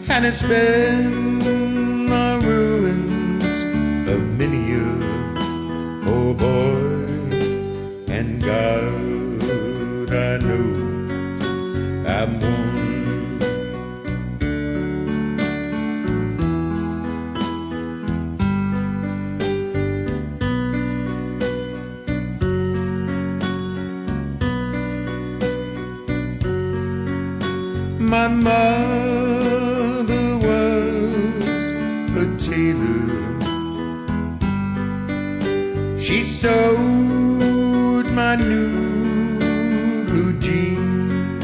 and it's been the ruins of many a poor boy. And God, I know I'm one. My mother was a tailor. She sewed my new blue jeans,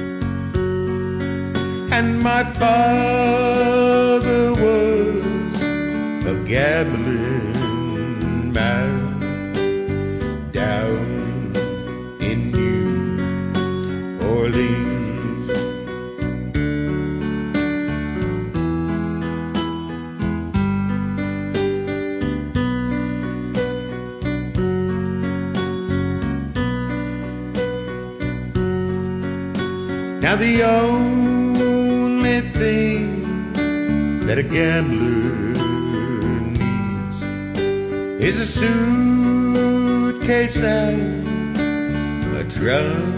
and my father was a gambling man down in New Orleans. Now the only thing that a gambler needs is a suitcase and a trunk.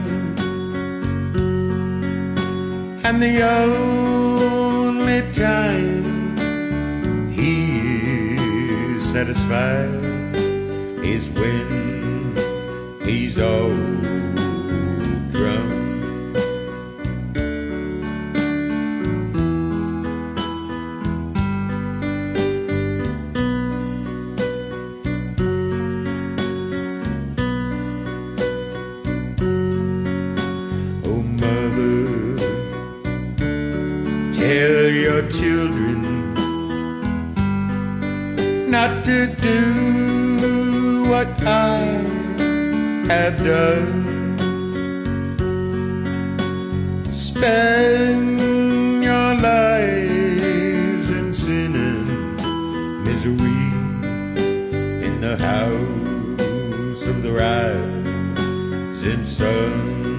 And the only time he is satisfied is when he's all drunk. Tell your children not to do what I have done. Spend your lives in sin and misery in the house of the rising sun.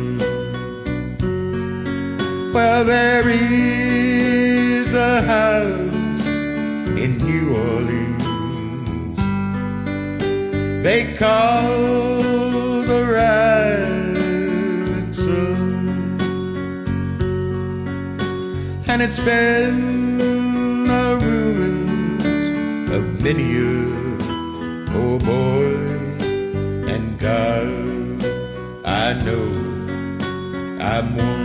Well, there is a house in New Orleans they call the rising sun, and it's been the ruins of many a poor boy. And God, I know I'm one.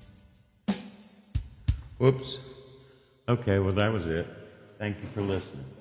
Whoops. Okay, well, that was it. Thank you for listening.